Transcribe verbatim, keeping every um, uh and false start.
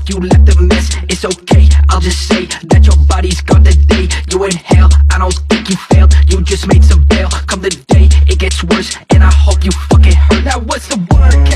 fuck, you left a mess. It's okay, I'll just say that your body's gone today. You inhale, I don't think you failed, you just made some bail. Come the day, it gets worse, and I hope you fucking hurt. Now what's the word?